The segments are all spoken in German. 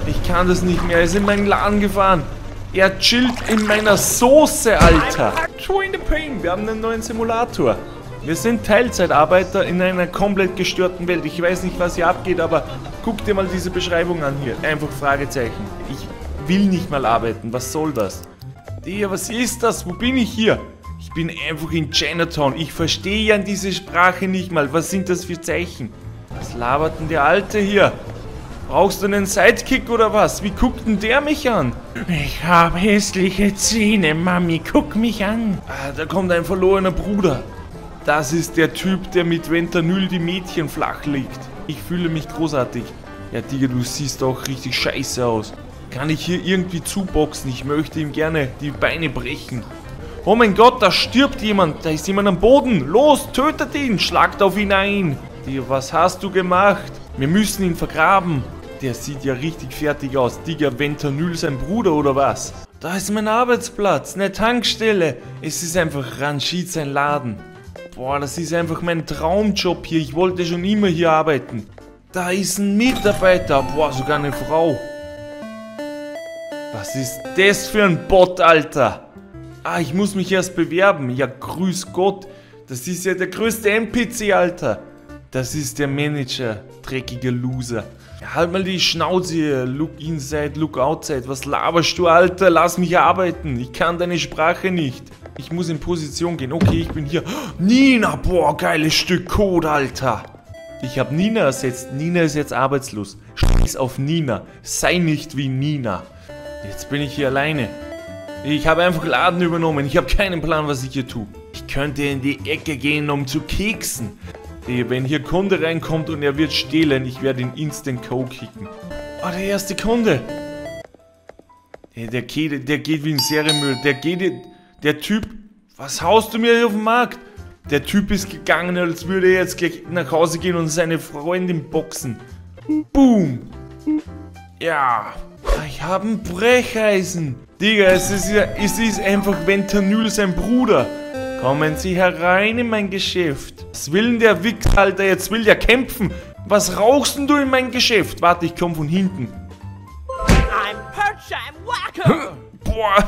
Ich kann das nicht mehr. Er ist in meinen Laden gefahren. Er chillt in meiner Soße, Alter. Join the pain. Wir haben einen neuen Simulator. Wir sind Teilzeitarbeiter in einer komplett gestörten Welt. Ich weiß nicht, was hier abgeht, aber guck dir mal diese Beschreibung an hier. Einfach Fragezeichen. Ich will nicht mal arbeiten. Was soll das? Digga, was ist das? Wo bin ich hier? Ich bin einfach in Chinatown. Ich verstehe ja diese Sprache nicht mal. Was sind das für Zeichen? Was labert denn der Alte hier? Brauchst du einen Sidekick oder was? Wie guckt denn der mich an? Ich habe hässliche Zähne, Mami. Guck mich an. Ah, da kommt ein verlorener Bruder. Das ist der Typ, der mit Fentanyl die Mädchen flach legt. Ich fühle mich großartig. Ja, Digga, du siehst auch richtig scheiße aus. Kann ich hier irgendwie zuboxen? Ich möchte ihm gerne die Beine brechen. Oh mein Gott, da stirbt jemand. Da ist jemand am Boden. Los, tötet ihn. Schlagt auf ihn ein. Digga, was hast du gemacht? Wir müssen ihn vergraben. Der sieht ja richtig fertig aus. Digga, Fentanyl sein Bruder oder was? Da ist mein Arbeitsplatz. Eine Tankstelle. Es ist einfach Ranjit sein Laden. Boah, das ist einfach mein Traumjob hier. Ich wollte schon immer hier arbeiten. Da ist ein Mitarbeiter. Boah, sogar eine Frau. Was ist das für ein Bot, Alter? Ah, ich muss mich erst bewerben. Ja, grüß Gott. Das ist ja der größte NPC, Alter. Das ist der Manager. Dreckiger Loser. Ja, halt mal die Schnauze hier. Look inside, look outside. Was laberst du, Alter? Lass mich arbeiten. Ich kann deine Sprache nicht. Ich muss in Position gehen. Okay, ich bin hier. Nina, boah, geiles Stück Code, Alter. Ich habe Nina ersetzt. Nina ist jetzt arbeitslos. Scheiß auf Nina. Sei nicht wie Nina. Jetzt bin ich hier alleine. Ich habe einfach Laden übernommen. Ich habe keinen Plan, was ich hier tue. Ich könnte in die Ecke gehen, um zu keksen. Wenn hier Kunde reinkommt und er wird stehlen, ich werde ihn instant co-kicken. Oh, der erste Kunde. Der geht wie ein Serienmüll. Der Typ... Was haust du mir hier auf den Markt? Der Typ ist gegangen, als würde er jetzt gleich nach Hause gehen und seine Freundin boxen. Boom. Ja. Ich habe ein Brecheisen. Digga, es ist einfach Fentanyl sein Bruder. Kommen Sie herein in mein Geschäft. Was will denn der Wichs, Alter? Jetzt will der kämpfen. Was rauchst denn du in mein Geschäft? Warte, ich komm von hinten. Boah,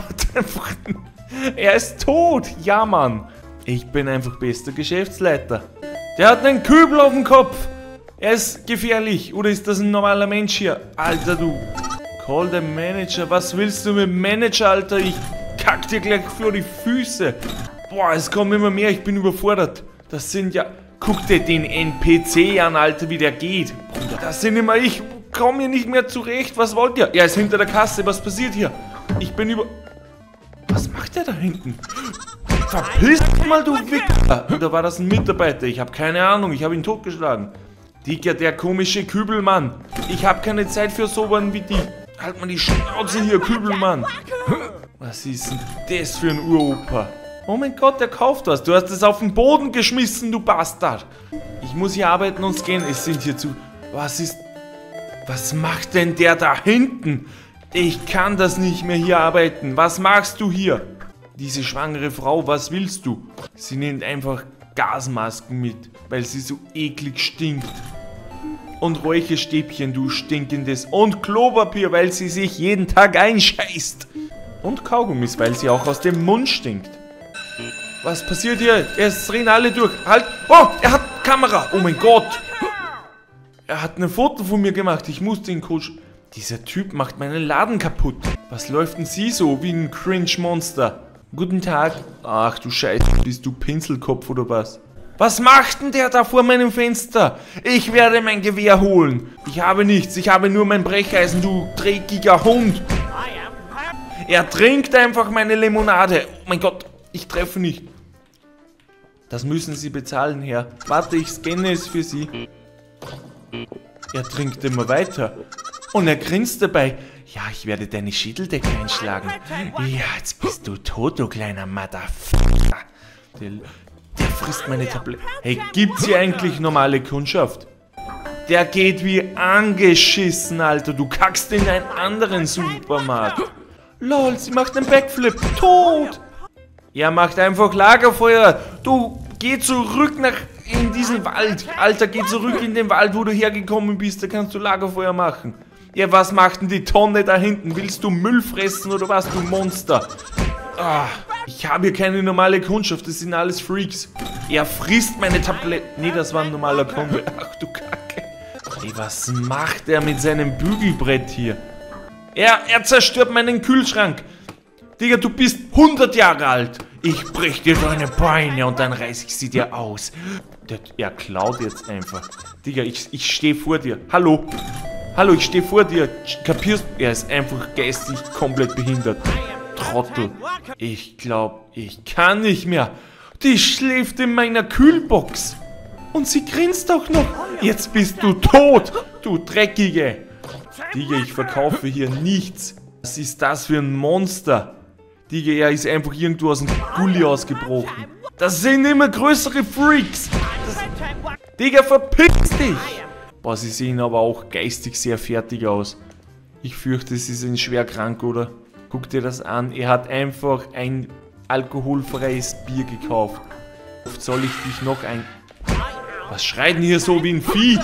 er ist tot. Ja, Mann. Ich bin einfach bester Geschäftsleiter. Der hat einen Kübel auf dem Kopf. Er ist gefährlich. Oder ist das ein normaler Mensch hier? Alter, du. Call the Manager. Was willst du mit dem Manager, Alter? Ich kack dir gleich vor die Füße. Boah, es kommen immer mehr, ich bin überfordert. Das sind ja... Guck dir den NPC an, Alter, wie der geht. Bruder, das sind immer... Ich komme hier nicht mehr zurecht. Was wollt ihr? Er ist hinter der Kasse. Was passiert hier? Ich bin über... Was macht der da hinten? Verpiss dich mal, du Wichser. Oder war das ein Mitarbeiter? Ich habe keine Ahnung. Ich habe ihn totgeschlagen. Digga, der komische Kübelmann. Ich habe keine Zeit für so einen wie die. Halt mal die Schnauze hier, Kübelmann. Was ist denn das für ein Uropa? Oh mein Gott, der kauft was. Du hast es auf den Boden geschmissen, du Bastard. Ich muss hier arbeiten und gehen. Es sind hier zu... Was macht denn der da hinten? Ich kann das nicht mehr hier arbeiten. Was machst du hier? Diese schwangere Frau, was willst du? Sie nimmt einfach Gasmasken mit, weil sie so eklig stinkt. Und Räucherstäbchen, du Stinkendes. Und Klopapier, weil sie sich jeden Tag einscheißt. Und Kaugummis, weil sie auch aus dem Mund stinkt. Was passiert hier? Es drehen alle durch. Halt! Oh, er hat Kamera! Oh mein Gott! Er hat ein Foto von mir gemacht. Ich muss den Coach... Dieser Typ macht meinen Laden kaputt. Was läuft denn sie so wie ein Cringe-Monster? Guten Tag. Ach du Scheiße, bist du Pinselkopf oder was? Was macht denn der da vor meinem Fenster? Ich werde mein Gewehr holen. Ich habe nichts, ich habe nur mein Brecheisen, du dreckiger Hund. Er trinkt einfach meine Limonade. Oh mein Gott, ich treffe nicht. Das müssen Sie bezahlen, Herr. Warte, ich scanne es für Sie. Er trinkt immer weiter. Und er grinst dabei. Ja, ich werde deine Schädeldecke einschlagen. Ja, jetzt bist du tot, du kleiner Motherfucker. Der frisst meine Tablette. Hey, gibt's hier eigentlich normale Kundschaft? Der geht wie angeschissen, Alter. Du kackst in einen anderen Supermarkt. Lol, sie macht einen Backflip. Tot! Er macht einfach Lagerfeuer. Du, geh zurück in diesen Wald. Alter, geh zurück in den Wald, wo du hergekommen bist. Da kannst du Lagerfeuer machen. Ja, was macht denn die Tonne da hinten? Willst du Müll fressen oder was, du Monster? Ah, ich habe hier keine normale Kundschaft, das sind alles Freaks. Er frisst meine Tabletten. Nee, das war ein normaler Kunde. Ach du Kacke. Ey, was macht er mit seinem Bügelbrett hier? Er zerstört meinen Kühlschrank. Digga, du bist 100 Jahre alt. Ich brech dir deine Beine und dann reiß ich sie dir aus. Er klaut jetzt einfach. Digga, ich stehe vor dir. Hallo? Hallo, ich stehe vor dir. Kapierst du? Er ist einfach geistig komplett behindert. Trottel. Ich glaube, ich kann nicht mehr. Die schläft in meiner Kühlbox. Und sie grinst auch noch. Jetzt bist du tot, du Dreckige. Digga, ich verkaufe hier nichts. Was ist das für ein Monster? Digga, er ist einfach irgendwo aus dem Gully ausgebrochen. Das sind immer größere Freaks. Digga, verpiss dich. Boah, sie sehen aber auch geistig sehr fertig aus. Ich fürchte, sie sind schwer krank, oder? Guck dir das an. Er hat einfach ein alkoholfreies Bier gekauft. Oft soll ich dich noch ein... Was schreit denn hier so wie ein Vieh?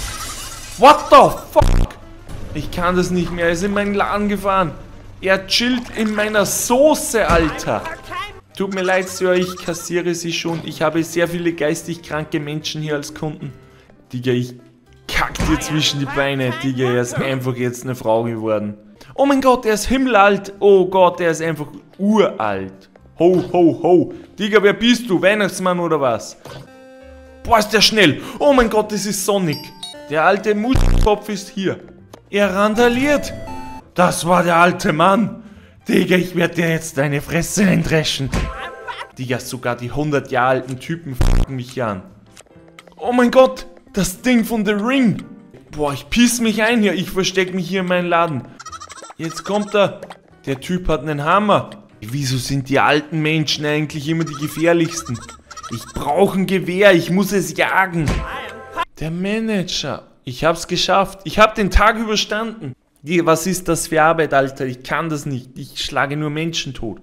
What the fuck? Ich kann das nicht mehr. Er ist in meinen Laden gefahren. Er chillt in meiner Soße, Alter. Tut mir leid, Sir, ich kassiere sie schon. Ich habe sehr viele geistig kranke Menschen hier als Kunden. Digga, ich kack dir zwischen die Beine. Digga, er ist einfach jetzt eine Frau geworden. Oh mein Gott, er ist himmelalt. Oh Gott, er ist einfach uralt. Ho, ho, ho. Digga, wer bist du? Weihnachtsmann oder was? Boah, ist der schnell. Oh mein Gott, das ist Sonic. Der alte Muschelkopf ist hier. Er randaliert. Das war der alte Mann. Digga, ich werde dir jetzt deine Fresse eindreschen. Digga, sogar die 100 Jahre alten Typen f***en mich hier an. Oh mein Gott, das Ding von The Ring. Boah, ich piss mich ein hier. Ich verstecke mich hier in meinen Laden. Jetzt kommt er. Der Typ hat einen Hammer. Wieso sind die alten Menschen eigentlich immer die gefährlichsten? Ich brauche ein Gewehr. Ich muss es jagen. Der Manager. Ich hab's geschafft. Ich hab den Tag überstanden. Was ist das für Arbeit, Alter? Ich kann das nicht. Ich schlage nur Menschen tot.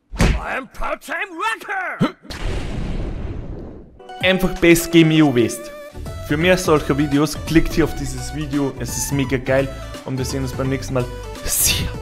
Einfach Best Game EU West. Für mehr solcher Videos klickt hier auf dieses Video. Es ist mega geil. Und wir sehen uns beim nächsten Mal. See ya.